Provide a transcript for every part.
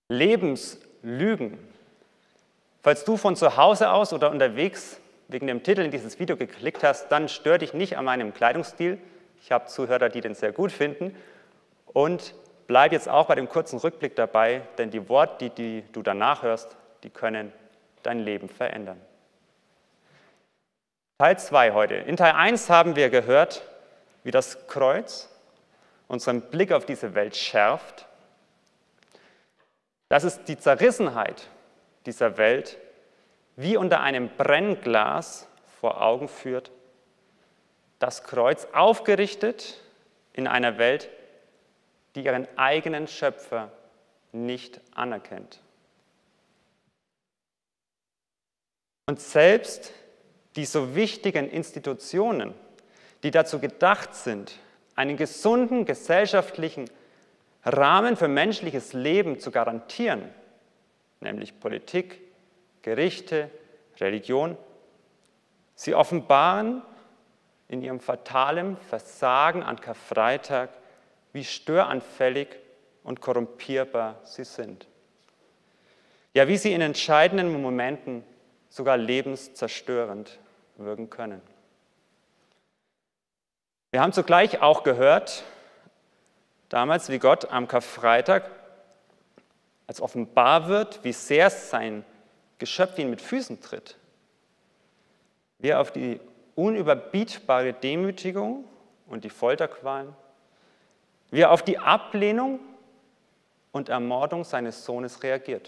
Lebenslügen. Falls du von zu Hause aus oder unterwegs wegen dem Titel in dieses Video geklickt hast, dann stör dich nicht an meinem Kleidungsstil. Ich habe Zuhörer, die den sehr gut finden. Und bleib jetzt auch bei dem kurzen Rückblick dabei, denn die Worte, die du danach hörst, die können dein Leben verändern. Teil 2 heute. In Teil 1 haben wir gehört, wie das Kreuz unseren Blick auf diese Welt schärft, dass es die Zerrissenheit dieser Welt wie unter einem Brennglas vor Augen führt, das Kreuz aufgerichtet in einer Welt, die ihren eigenen Schöpfer nicht anerkennt. Und selbst die so wichtigen Institutionen, die dazu gedacht sind, einen gesunden gesellschaftlichen Rahmen für menschliches Leben zu garantieren, nämlich Politik, Gerichte, Religion, sie offenbaren in ihrem fatalen Versagen an Karfreitag, wie störanfällig und korrumpierbar sie sind. Ja, wie sie in entscheidenden Momenten sogar lebenszerstörend wirken können. Wir haben zugleich auch gehört, damals, wie Gott am Karfreitag als offenbar wird, wie sehr sein Geschöpf ihn mit Füßen tritt. Wie er auf die unüberbietbare Demütigung und die Folterqualen, wie er auf die Ablehnung und Ermordung seines Sohnes reagiert.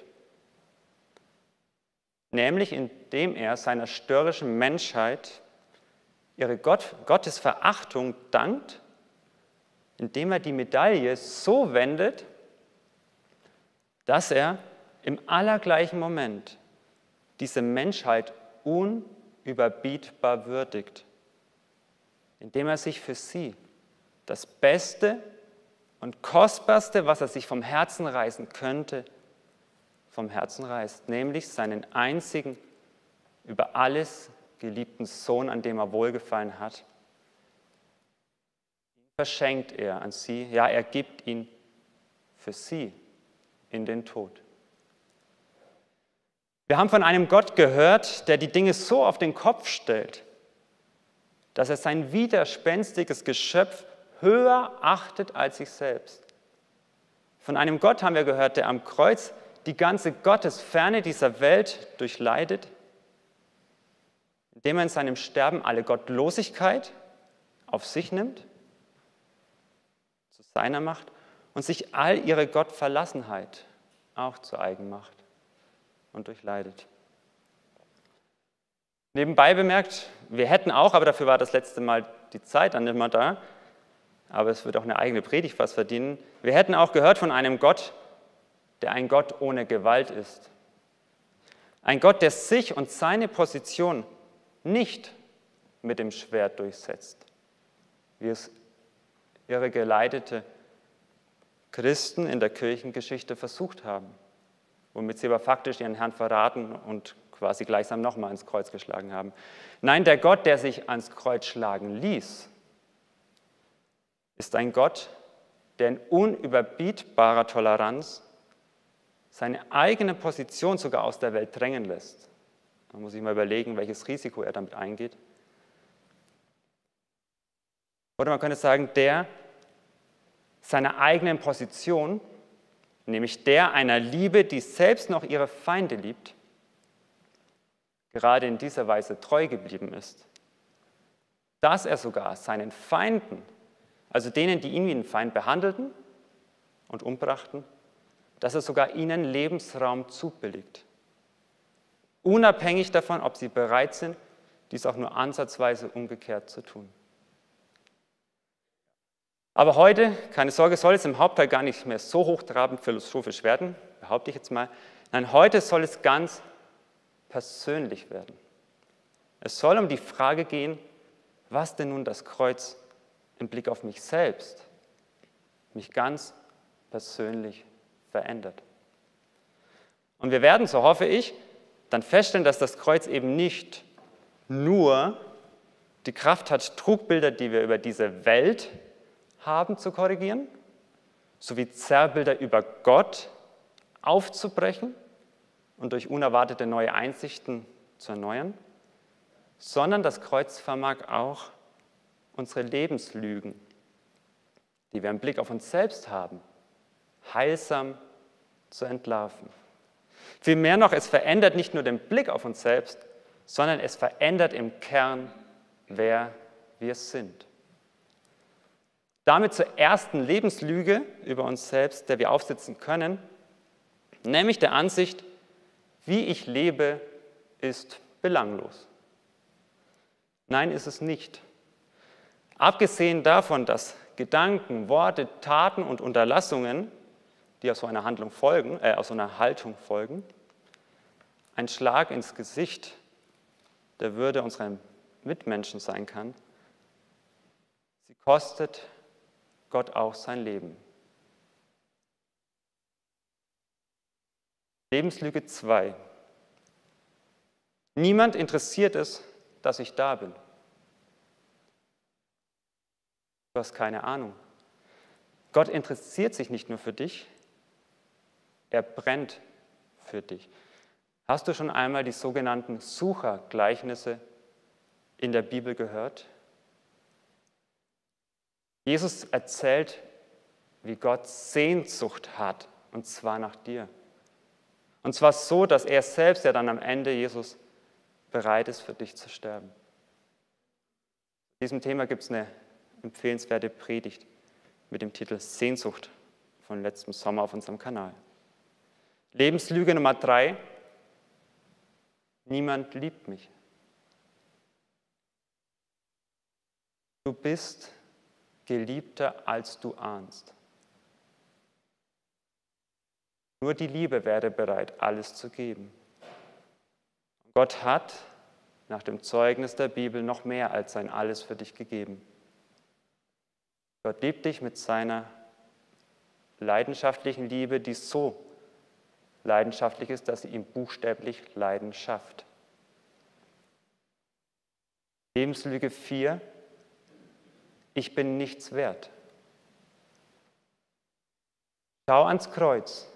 Nämlich indem er seiner störrischen Menschheit ihre Gottesverachtung dankt, indem er die Medaille so wendet, dass er im allergleichen Moment diese Menschheit unüberbietbar würdigt, indem er sich für sie das Beste und Kostbarste, was er sich vom Herzen reißen könnte, vom Herzen reißt, nämlich seinen einzigen, über alles geliebten Sohn, an dem er Wohlgefallen hat. Ihn verschenkt er an sie, ja, er gibt ihn für sie in den Tod. Wir haben von einem Gott gehört, der die Dinge so auf den Kopf stellt, dass er sein widerspenstiges Geschöpf höher achtet als sich selbst. Von einem Gott haben wir gehört, der am Kreuz die ganze Gottesferne dieser Welt durchleidet, indem er in seinem Sterben alle Gottlosigkeit auf sich nimmt, zu seiner macht und sich all ihre Gottverlassenheit auch zu eigen macht und durchleidet. Nebenbei bemerkt, wir hätten auch, aber dafür war das letzte Mal die Zeit dann nicht mehr da, aber es wird auch eine eigene Predigt fast verdienen, wir hätten auch gehört von einem Gott, der ein Gott ohne Gewalt ist. Ein Gott, der sich und seine Position nicht mit dem Schwert durchsetzt, wie es ihre geleitete Christen in der Kirchengeschichte versucht haben, womit sie aber faktisch ihren Herrn verraten und quasi gleichsam nochmal ins Kreuz geschlagen haben. Nein, der Gott, der sich ans Kreuz schlagen ließ, ist ein Gott, der in unüberbietbarer Toleranz seine eigene Position sogar aus der Welt drängen lässt. Da muss ich mal überlegen, welches Risiko er damit eingeht. Oder man könnte sagen, der seiner eigenen Position, nämlich der einer Liebe, die selbst noch ihre Feinde liebt, gerade in dieser Weise treu geblieben ist. Dass er sogar seinen Feinden, also denen, die ihn wie einen Feind behandelten und umbrachten, dass er sogar ihnen Lebensraum zubilligt. Unabhängig davon, ob sie bereit sind, dies auch nur ansatzweise umgekehrt zu tun. Aber heute, keine Sorge, soll es im Hauptteil gar nicht mehr so hochtrabend philosophisch werden, behaupte ich jetzt mal. Nein, heute soll es ganz persönlich werden. Es soll um die Frage gehen, was denn nun das Kreuz im Blick auf mich selbst, mich ganz persönlich verändert. Und wir werden, so hoffe ich, dann feststellen, dass das Kreuz eben nicht nur die Kraft hat, Trugbilder, die wir über diese Welt haben, zu korrigieren, sowie Zerrbilder über Gott aufzubrechen und durch unerwartete neue Einsichten zu erneuern, sondern das Kreuz vermag auch, unsere Lebenslügen, die wir im Blick auf uns selbst haben, heilsam zu entlarven. Vielmehr noch, es verändert nicht nur den Blick auf uns selbst, sondern es verändert im Kern, wer wir sind. Damit zur ersten Lebenslüge über uns selbst, der wir aufsitzen können, nämlich der Ansicht, wie ich lebe, ist belanglos. Nein, ist es nicht. Abgesehen davon, dass Gedanken, Worte, Taten und Unterlassungen, die aus so einer Haltung folgen, ein Schlag ins Gesicht der Würde unserer Mitmenschen sein kann, sie kostet Gott auch sein Leben. Lebenslüge 2. Niemand interessiert es, dass ich da bin. Du hast keine Ahnung. Gott interessiert sich nicht nur für dich, er brennt für dich. Hast du schon einmal die sogenannten Suchergleichnisse in der Bibel gehört? Jesus erzählt, wie Gott Sehnsucht hat, und zwar nach dir. Und zwar so, dass er selbst ja dann am Ende, Jesus, bereit ist, für dich zu sterben. Zu diesem Thema gibt es eine empfehlenswerte Predigt mit dem Titel Sehnsucht von letztem Sommer auf unserem Kanal. Lebenslüge Nummer 3. Niemand liebt mich. Du bist geliebter, als du ahnst. Nur die Liebe wäre bereit, alles zu geben. Gott hat nach dem Zeugnis der Bibel noch mehr als sein Alles für dich gegeben. Gott liebt dich mit seiner leidenschaftlichen Liebe, die so leidenschaftlich ist, dass sie ihm buchstäblich Leiden schafft. Lebenslüge 4. Ich bin nichts wert. Schau ans Kreuz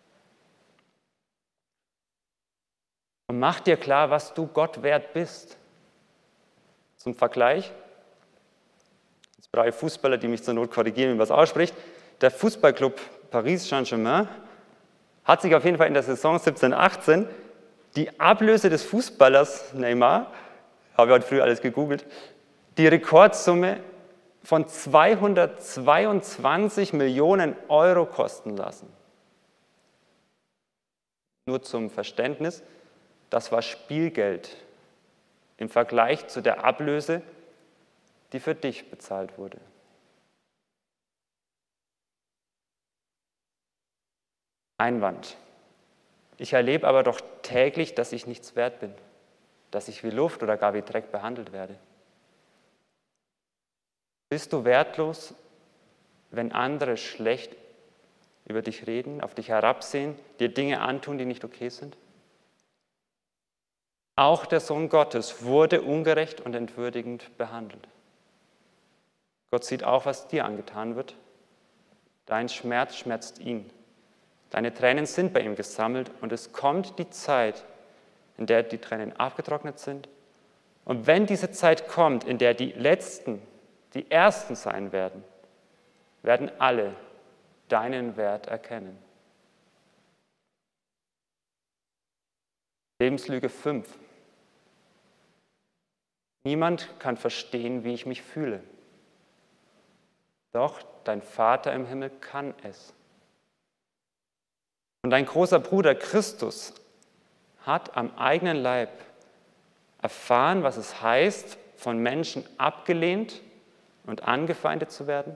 und mach dir klar, was du Gott wert bist. Zum Vergleich, jetzt brauche ich Fußballer, die mich zur Not korrigieren, wie man es ausspricht. Der Fußballclub Paris Saint-Germain hat sich auf jeden Fall in der Saison 17/18 die Ablöse des Fußballers Neymar, habe ich heute früh alles gegoogelt, die Rekordsumme von 222 Millionen Euro kosten lassen. Nur zum Verständnis, das war Spielgeld im Vergleich zu der Ablöse, die für dich bezahlt wurde. Einwand. Ich erlebe aber doch täglich, dass ich nichts wert bin, dass ich wie Luft oder gar wie Dreck behandelt werde. Bist du wertlos, wenn andere schlecht über dich reden, auf dich herabsehen, dir Dinge antun, die nicht okay sind? Auch der Sohn Gottes wurde ungerecht und entwürdigend behandelt. Gott sieht auch, was dir angetan wird. Dein Schmerz schmerzt ihn. Deine Tränen sind bei ihm gesammelt und es kommt die Zeit, in der die Tränen abgetrocknet sind. Und wenn diese Zeit kommt, in der die Letzten die Ersten sein werden, werden alle deinen Wert erkennen. Lebenslüge 5. Niemand kann verstehen, wie ich mich fühle. Doch dein Vater im Himmel kann es. Und dein großer Bruder Christus hat am eigenen Leib erfahren, was es heißt, von Menschen abgelehnt und angefeindet zu werden,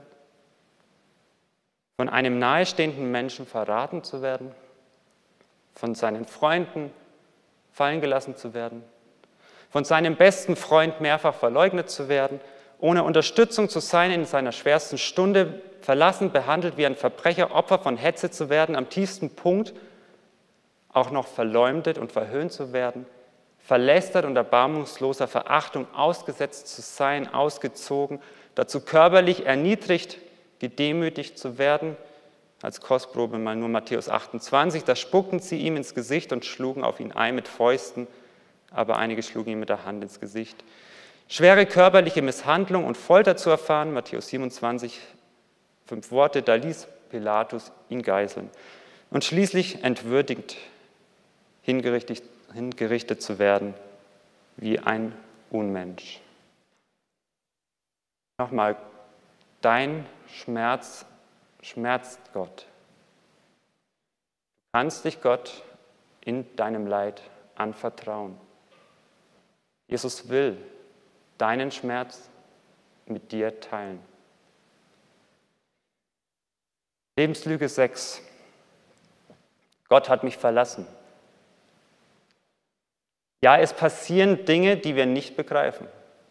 von einem nahestehenden Menschen verraten zu werden, von seinen Freunden fallen gelassen zu werden, von seinem besten Freund mehrfach verleugnet zu werden, ohne Unterstützung zu sein in seiner schwersten Stunde, verlassen, behandelt wie ein Verbrecher, Opfer von Hetze zu werden, am tiefsten Punkt auch noch verleumdet und verhöhnt zu werden, verlästert und erbarmungsloser Verachtung ausgesetzt zu sein, ausgezogen, dazu körperlich erniedrigt, gedemütigt zu werden, als Kostprobe mal nur Matthäus 28, da spuckten sie ihm ins Gesicht und schlugen auf ihn ein mit Fäusten, aber einige schlugen ihm mit der Hand ins Gesicht. Schwere körperliche Misshandlung und Folter zu erfahren, Matthäus 27, 5 Worte, da ließ Pilatus ihn geißeln und schließlich entwürdigt hingerichtet zu werden wie ein Unmensch. Nochmal, dein Schmerz schmerzt Gott. Du kannst dich Gott in deinem Leid anvertrauen. Jesus will deinen Schmerz mit dir teilen. Lebenslüge 6. Gott hat mich verlassen. Ja, es passieren Dinge, die wir nicht begreifen,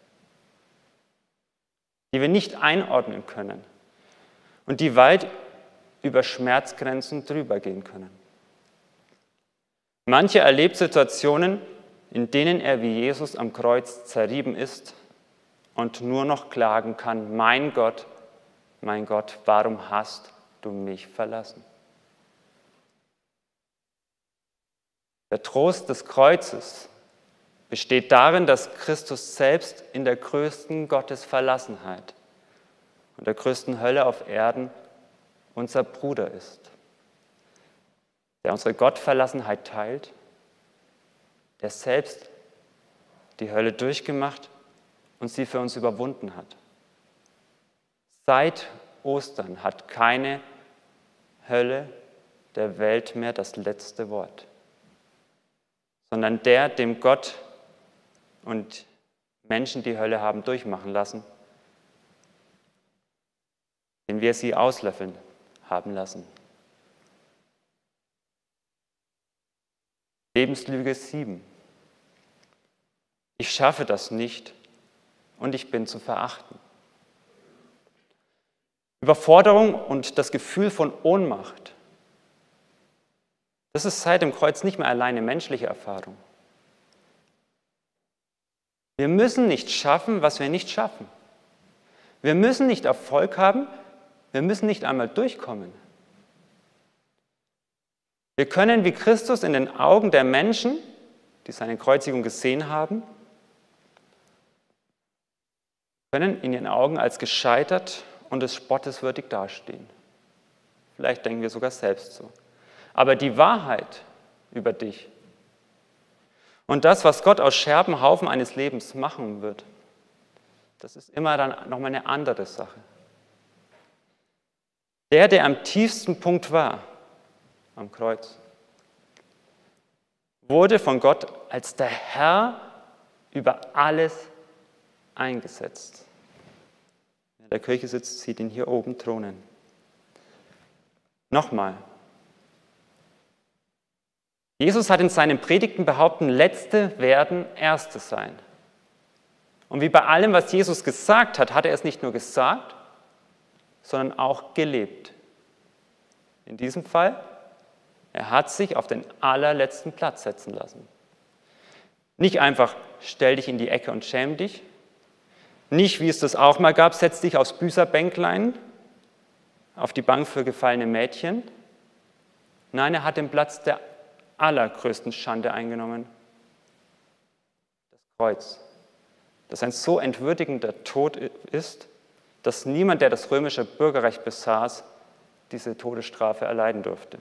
die wir nicht einordnen können und die weit über Schmerzgrenzen drüber gehen können. Manche erlebt Situationen, in denen er wie Jesus am Kreuz zerrieben ist und nur noch klagen kann, mein Gott, warum hast du mich verlassen? Der Trost des Kreuzes besteht darin, dass Christus selbst in der größten Gottesverlassenheit und der größten Hölle auf Erden unser Bruder ist, der unsere Gottverlassenheit teilt, der selbst die Hölle durchgemacht und sie für uns überwunden hat. Seit Ostern hat keine Hölle der Welt mehr das letzte Wort, sondern der, dem Gott und Menschen die Hölle haben durchmachen lassen, den wir sie auslöffeln haben lassen. Lebenslüge 7. Ich schaffe das nicht und ich bin zu verachten. Überforderung und das Gefühl von Ohnmacht, das ist seit dem Kreuz nicht mehr alleine menschliche Erfahrung. Wir müssen nicht schaffen, was wir nicht schaffen. Wir müssen nicht Erfolg haben, wir müssen nicht einmal durchkommen. Wir können wie Christus in den Augen der Menschen, die seine Kreuzigung gesehen haben, können in ihren Augen als gescheitert und des Spottes würdig dastehen. Vielleicht denken wir sogar selbst so. Aber die Wahrheit über dich und das, was Gott aus Scherbenhaufen eines Lebens machen wird, das ist immer dann nochmal eine andere Sache. Der am tiefsten Punkt war, am Kreuz, wurde von Gott als der Herr über alles eingesetzt. Wer in der Kirche sitzt, sieht ihn hier oben thronen. Nochmal. Jesus hat in seinen Predigten behauptet, Letzte werden Erste sein. Und wie bei allem, was Jesus gesagt hat, hat er es nicht nur gesagt, sondern auch gelebt. In diesem Fall, er hat sich auf den allerletzten Platz setzen lassen. Nicht einfach, stell dich in die Ecke und schäm dich. Nicht, wie es das auch mal gab, setz dich aufs Büßerbänklein, auf die Bank für gefallene Mädchen. Nein, er hat den Platz der allergrößten Schande eingenommen. Das Kreuz, das ein so entwürdigender Tod ist, dass niemand, der das römische Bürgerrecht besaß, diese Todesstrafe erleiden durfte.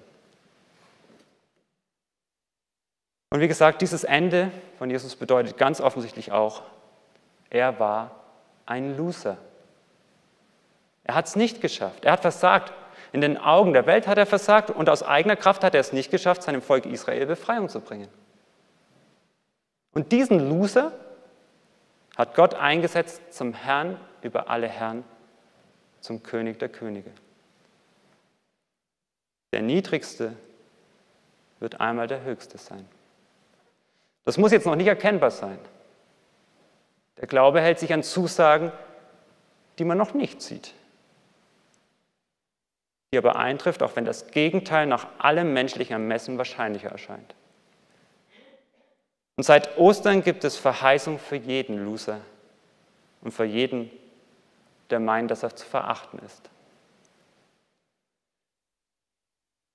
Und wie gesagt, dieses Ende von Jesus bedeutet ganz offensichtlich auch, er war ein Loser. Er hat es nicht geschafft, er hat versagt. In den Augen der Welt hat er versagt und aus eigener Kraft hat er es nicht geschafft, seinem Volk Israel Befreiung zu bringen. Und diesen Loser hat Gott eingesetzt zum Herrn über alle Herren, zum König der Könige. Der Niedrigste wird einmal der Höchste sein. Das muss jetzt noch nicht erkennbar sein. Der Glaube hält sich an Zusagen, die man noch nicht sieht, die aber eintrifft, auch wenn das Gegenteil nach allem menschlichen Ermessen wahrscheinlicher erscheint. Und seit Ostern gibt es Verheißung für jeden Loser und für jeden, der meint, dass er zu verachten ist.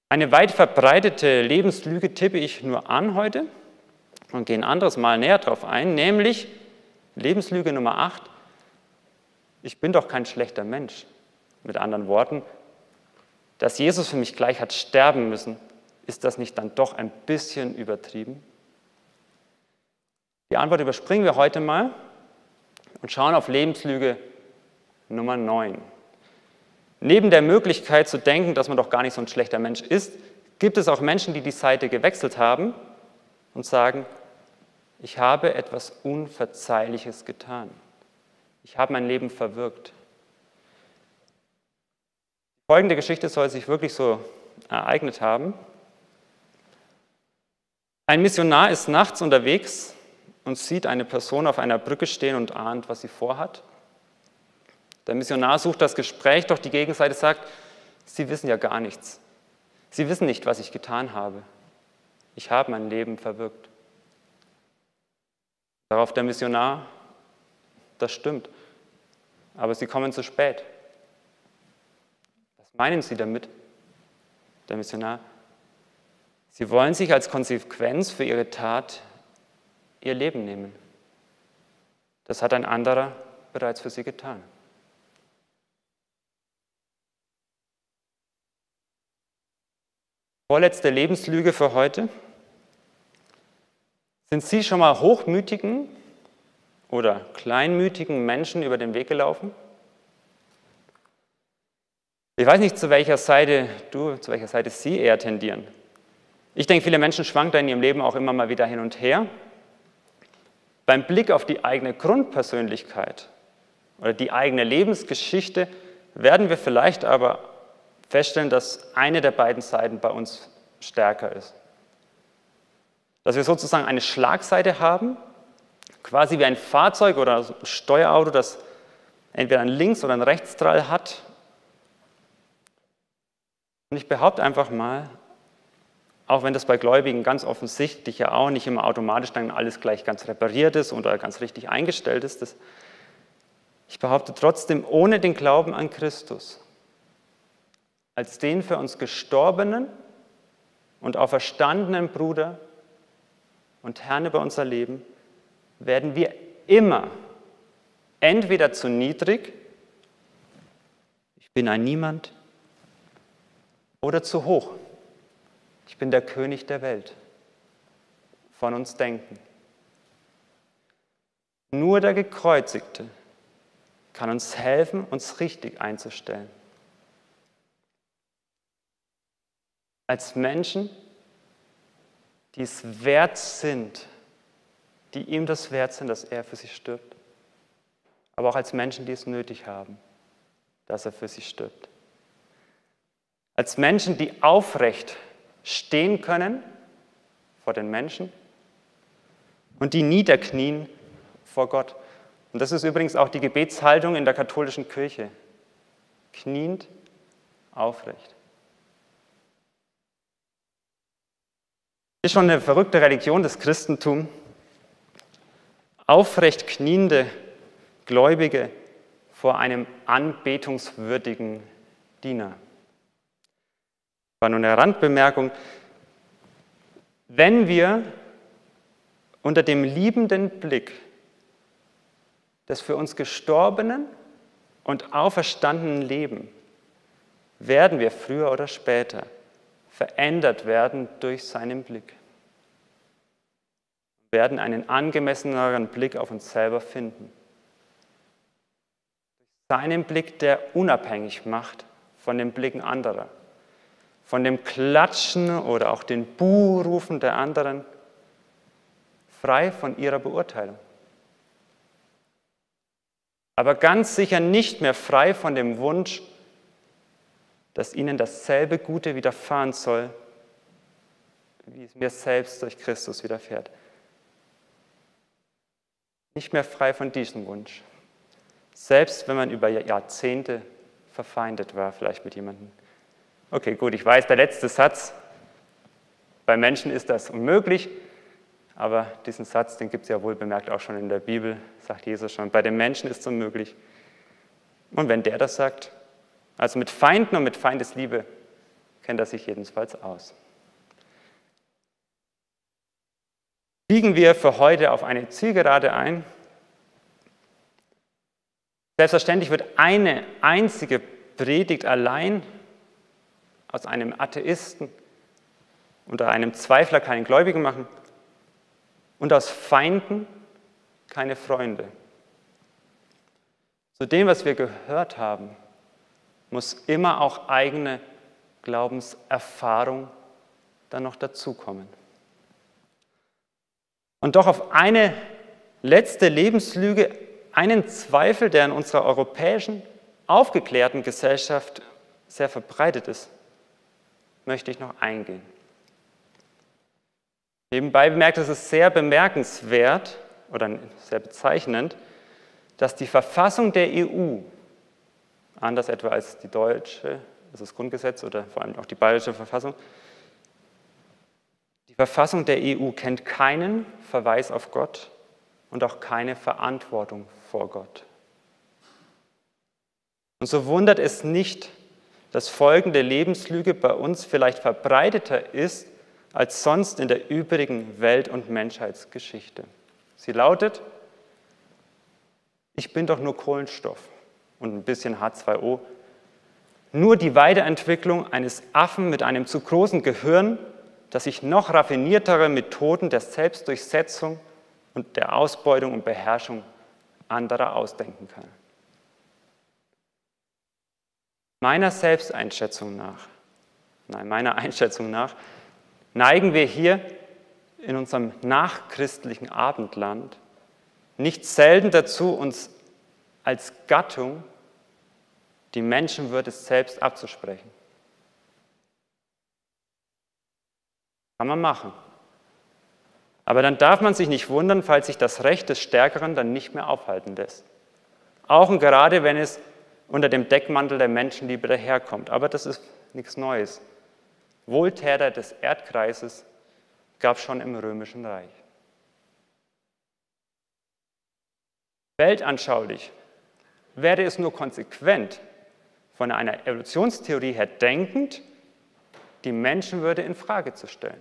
Eine weit verbreitete Lebenslüge tippe ich nur an heute und gehe ein anderes Mal näher drauf ein, nämlich Lebenslüge Nummer 8. Ich bin doch kein schlechter Mensch. Mit anderen Worten, dass Jesus für mich gleich hat sterben müssen, ist das nicht dann doch ein bisschen übertrieben? Die Antwort überspringen wir heute mal und schauen auf Lebenslüge Nummer 9. Neben der Möglichkeit zu denken, dass man doch gar nicht so ein schlechter Mensch ist, gibt es auch Menschen, die die Seite gewechselt haben und sagen, ich habe etwas Unverzeihliches getan. Ich habe mein Leben verwirkt. Folgende Geschichte soll sich wirklich so ereignet haben. Ein Missionar ist nachts unterwegs und sieht eine Person auf einer Brücke stehen und ahnt, was sie vorhat. Der Missionar sucht das Gespräch, doch die Gegenseite sagt, Sie wissen ja gar nichts. Sie wissen nicht, was ich getan habe. Ich habe mein Leben verwirkt. Darauf der Missionar, das stimmt, aber Sie kommen zu spät. Was meinen Sie damit? Der Missionar, Sie wollen sich als Konsequenz für Ihre Tat Ihr Leben nehmen. Das hat ein anderer bereits für Sie getan. Vorletzte Lebenslüge für heute. Sind Sie schon mal hochmütigen oder kleinmütigen Menschen über den Weg gelaufen? Ich weiß nicht, zu welcher Seite Sie eher tendieren. Ich denke, viele Menschen schwanken da in ihrem Leben auch immer mal wieder hin und her. Beim Blick auf die eigene Grundpersönlichkeit oder die eigene Lebensgeschichte werden wir vielleicht aber feststellen, dass eine der beiden Seiten bei uns stärker ist. Dass wir sozusagen eine Schlagseite haben, quasi wie ein Fahrzeug oder ein Steuerauto, das entweder einen Links- oder einen Rechtsstrahl hat. Und ich behaupte einfach mal, auch wenn das bei Gläubigen ganz offensichtlich ja auch nicht immer automatisch dann alles gleich ganz repariert ist oder ganz richtig eingestellt ist, ich behaupte trotzdem, ohne den Glauben an Christus, als den für uns gestorbenen und auferstandenen Bruder und Herrn über unser Leben, werden wir immer entweder zu niedrig, ich bin ein Niemand, oder zu hoch, ich bin der König der Welt, von uns denken. Nur der Gekreuzigte kann uns helfen, uns richtig einzustellen. Als Menschen, die es wert sind, die ihm das wert sind, dass er für sie stirbt. Aber auch als Menschen, die es nötig haben, dass er für sie stirbt. Als Menschen, die aufrecht stehen können vor den Menschen und die niederknien vor Gott. Und das ist übrigens auch die Gebetshaltung in der katholischen Kirche. Kniend aufrecht. Ist schon eine verrückte Religion des Christentums. Aufrecht kniende Gläubige vor einem anbetungswürdigen Diener. War nur eine Randbemerkung. Wenn wir unter dem liebenden Blick des für uns gestorbenen und auferstandenen Leben, werden wir früher oder später verändert werden durch seinen Blick. Wir werden einen angemesseneren Blick auf uns selber finden. Seinen Blick, der unabhängig macht von den Blicken anderer, von dem Klatschen oder auch den Buhrufen der anderen, frei von ihrer Beurteilung. Aber ganz sicher nicht mehr frei von dem Wunsch, dass ihnen dasselbe Gute widerfahren soll, wie es mir selbst durch Christus widerfährt. Nicht mehr frei von diesem Wunsch. Selbst wenn man über Jahrzehnte verfeindet war, vielleicht mit jemandem. Okay, gut, ich weiß, der letzte Satz, bei Menschen ist das unmöglich, aber diesen Satz, den gibt es ja wohl bemerkt auch schon in der Bibel, sagt Jesus schon, bei den Menschen ist es unmöglich. Und wenn der das sagt, also mit Feinden und mit Feindesliebe kennt er sich jedenfalls aus. Biegen wir für heute auf eine Zielgerade ein. Selbstverständlich wird eine einzige Predigt allein aus einem Atheisten oder einem Zweifler keinen Gläubigen machen und aus Feinden keine Freunde. Zu dem, was wir gehört haben, muss immer auch eigene Glaubenserfahrung dann noch dazukommen. Und doch auf eine letzte Lebenslüge, einen Zweifel, der in unserer europäischen, aufgeklärten Gesellschaft sehr verbreitet ist, möchte ich noch eingehen. Nebenbei bemerkt, es ist sehr bemerkenswert oder sehr bezeichnend, dass die Verfassung der EU, anders etwa als die deutsche, also das Grundgesetz oder vor allem auch die bayerische Verfassung, die Verfassung der EU kennt keinen Verweis auf Gott und auch keine Verantwortung vor Gott. Und so wundert es nicht, dass folgende Lebenslüge bei uns vielleicht verbreiteter ist als sonst in der übrigen Welt- und Menschheitsgeschichte. Sie lautet: Ich bin doch nur Kohlenstoff und ein bisschen H2O. Nur die Weiterentwicklung eines Affen mit einem zu großen Gehirn, das sich noch raffiniertere Methoden der Selbstdurchsetzung und der Ausbeutung und Beherrschung anderer ausdenken kann. Meiner Einschätzung nach neigen wir hier in unserem nachchristlichen Abendland nicht selten dazu, uns als Gattung die Menschenwürde selbst abzusprechen. Kann man machen. Aber dann darf man sich nicht wundern, falls sich das Recht des Stärkeren dann nicht mehr aufhalten lässt. Auch und gerade, wenn es unter dem Deckmantel der Menschenliebe daherkommt. Aber das ist nichts Neues. Wohltäter des Erdkreises gab es schon im Römischen Reich. Weltanschaulich wäre es nur konsequent, von einer Evolutionstheorie her denkend, die Menschenwürde in Frage zu stellen.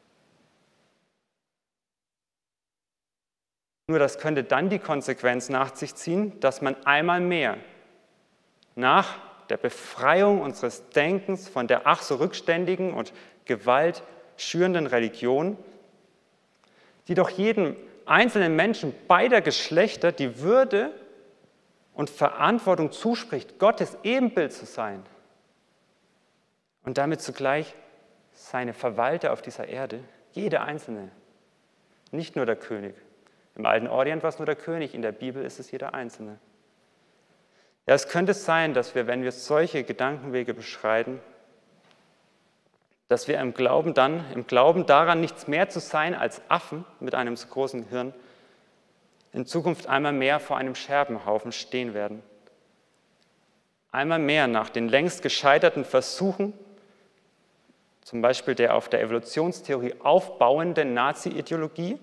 Nur das könnte dann die Konsequenz nach sich ziehen, dass man einmal mehr nach der Befreiung unseres Denkens von der ach so rückständigen und gewaltschürenden Religion, die doch jedem einzelnen Menschen beider Geschlechter die Würde und Verantwortung zuspricht, Gottes Ebenbild zu sein und damit zugleich seine Verwalter auf dieser Erde, jeder Einzelne, nicht nur der König. Im Alten Orient war es nur der König, in der Bibel ist es jeder Einzelne. Ja, es könnte sein, dass wir, wenn wir solche Gedankenwege beschreiten, dass wir im Glauben daran, nichts mehr zu sein als Affen mit einem so großen Hirn, in Zukunft einmal mehr vor einem Scherbenhaufen stehen werden. Einmal mehr nach den längst gescheiterten Versuchen, zum Beispiel der auf der Evolutionstheorie aufbauenden Nazi-Ideologie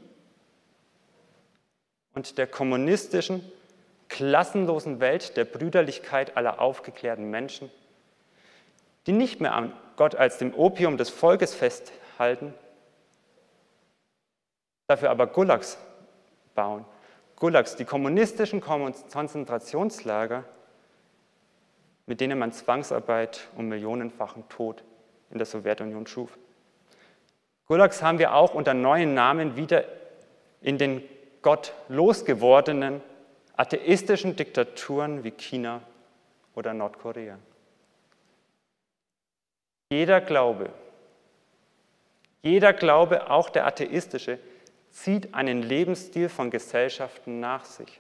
und der kommunistischen, klassenlosen Welt der Brüderlichkeit aller aufgeklärten Menschen, die nicht mehr an Gott als dem Opium des Volkes festhalten, dafür aber Gulags bauen. Gulags, die kommunistischen Konzentrationslager, mit denen man Zwangsarbeit und millionenfachen Tod in der Sowjetunion schuf. Gulags haben wir auch unter neuen Namen wieder in den gottlos gewordenen atheistischen Diktaturen wie China oder Nordkorea. Jeder Glaube, auch der atheistische, zieht einen Lebensstil von Gesellschaften nach sich.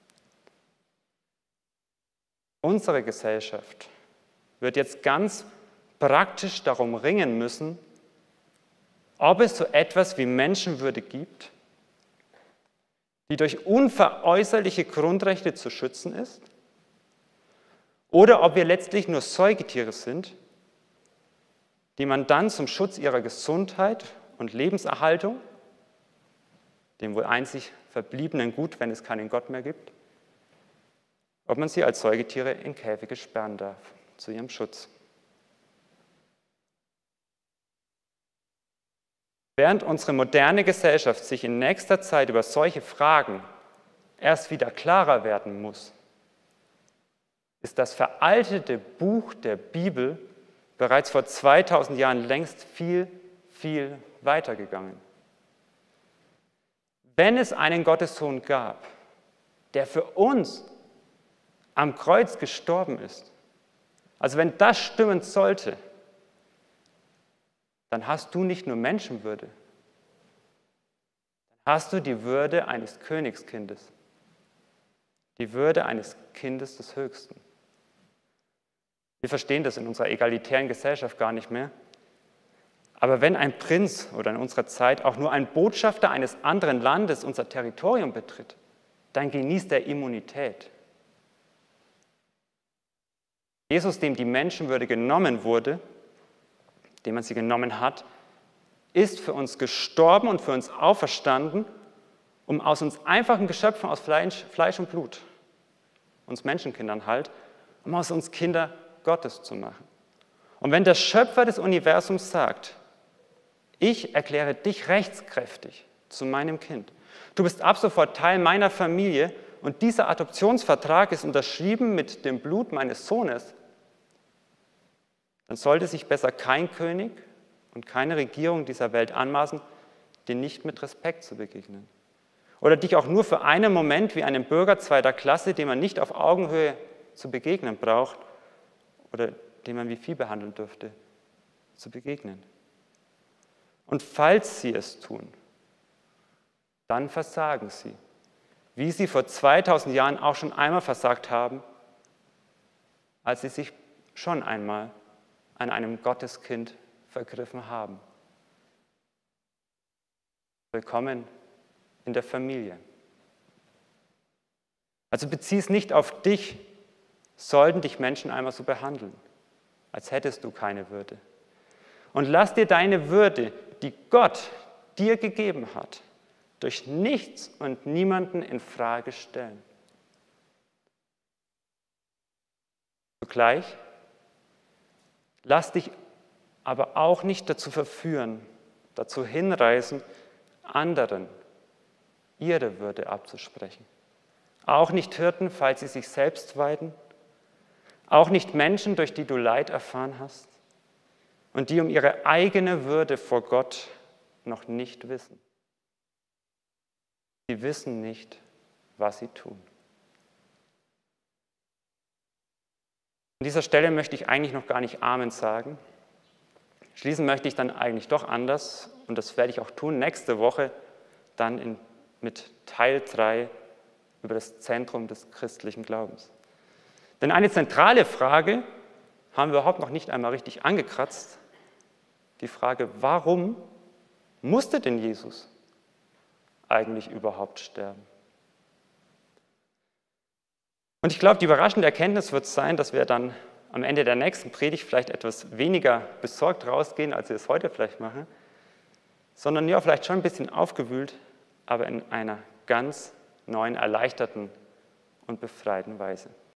Unsere Gesellschaft wird jetzt ganz praktisch darum ringen müssen, ob es so etwas wie Menschenwürde gibt, die durch unveräußerliche Grundrechte zu schützen ist, oder ob wir letztlich nur Säugetiere sind, die man dann zum Schutz ihrer Gesundheit und Lebenserhaltung, dem wohl einzig verbliebenen Gut, wenn es keinen Gott mehr gibt, ob man sie als Säugetiere in Käfige sperren darf, zu ihrem Schutz. Während unsere moderne Gesellschaft sich in nächster Zeit über solche Fragen erst wieder klarer werden muss, ist das veraltete Buch der Bibel bereits vor 2000 Jahren längst viel, viel weitergegangen. Wenn es einen Gottessohn gab, der für uns am Kreuz gestorben ist, also wenn das stimmen sollte, dann hast du nicht nur Menschenwürde, dann hast du die Würde eines Königskindes, die Würde eines Kindes des Höchsten. Wir verstehen das in unserer egalitären Gesellschaft gar nicht mehr. Aber wenn ein Prinz oder in unserer Zeit auch nur ein Botschafter eines anderen Landes unser Territorium betritt, dann genießt er Immunität. Jesus, dem die Menschenwürde genommen wurde, dem man sie genommen hat, ist für uns gestorben und für uns auferstanden, um aus uns einfachen Geschöpfen aus Fleisch und Blut, uns Menschenkindern halt, um aus uns Kinder Gottes zu machen. Und wenn der Schöpfer des Universums sagt, ich erkläre dich rechtskräftig zu meinem Kind, du bist ab sofort Teil meiner Familie und dieser Adoptionsvertrag ist unterschrieben mit dem Blut meines Sohnes, dann sollte sich besser kein König und keine Regierung dieser Welt anmaßen, dir nicht mit Respekt zu begegnen. Oder dich auch nur für einen Moment wie einem Bürger zweiter Klasse, dem man nicht auf Augenhöhe zu begegnen braucht oder den man wie Vieh behandeln dürfte, zu begegnen. Und falls sie es tun, dann versagen sie, wie sie vor 2000 Jahren auch schon einmal versagt haben, als sie sich schon einmal an einem Gotteskind vergriffen haben. Willkommen in der Familie. Also bezieh es nicht auf dich, sollten dich Menschen einmal so behandeln, als hättest du keine Würde. Und lass dir deine Würde, die Gott dir gegeben hat, durch nichts und niemanden in Frage stellen. Zugleich lass dich aber auch nicht dazu verführen, dazu hinreißen, anderen ihre Würde abzusprechen. Auch nicht Hirten, falls sie sich selbst weiden. Auch nicht Menschen, durch die du Leid erfahren hast und die um ihre eigene Würde vor Gott noch nicht wissen. Sie wissen nicht, was sie tun. An dieser Stelle möchte ich eigentlich noch gar nicht Amen sagen. Schließen möchte ich dann eigentlich doch anders und das werde ich auch tun nächste Woche dann mit Teil 3 über das Zentrum des christlichen Glaubens. Denn eine zentrale Frage haben wir überhaupt noch nicht einmal richtig angekratzt. Die Frage, warum musste denn Jesus eigentlich überhaupt sterben? Und ich glaube, die überraschende Erkenntnis wird sein, dass wir dann am Ende der nächsten Predigt vielleicht etwas weniger besorgt rausgehen, als wir es heute vielleicht machen, sondern ja, vielleicht schon ein bisschen aufgewühlt, aber in einer ganz neuen, erleichterten und befreiten Weise.